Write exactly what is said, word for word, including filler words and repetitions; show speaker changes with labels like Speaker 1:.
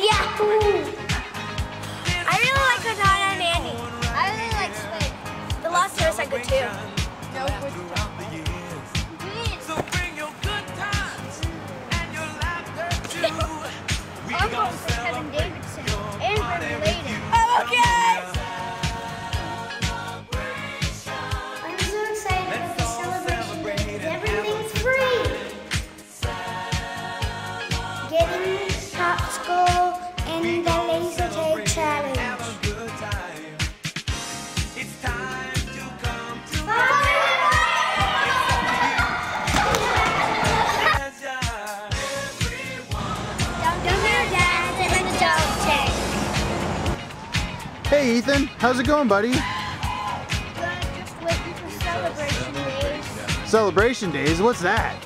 Speaker 1: Yahoo! I really like Katana and Andy. I really like Squid. The Lost Tourists are good too. No,
Speaker 2: So bring your good times and your laughter too. We
Speaker 1: I'm
Speaker 2: gon'
Speaker 1: going for Kevin
Speaker 2: celebrate
Speaker 1: Davidson.
Speaker 2: your
Speaker 1: And
Speaker 2: party
Speaker 1: we're
Speaker 2: with
Speaker 1: related.
Speaker 2: you.
Speaker 1: Oh, okay!
Speaker 3: I'm so excited for the celebration because everything's free. Getting top school and the laser tag challenge.
Speaker 2: Have a good time. It's time to come to
Speaker 4: Hey Ethan, how's it going, buddy?
Speaker 1: Just waiting for celebration days.
Speaker 4: Celebration days? What's that?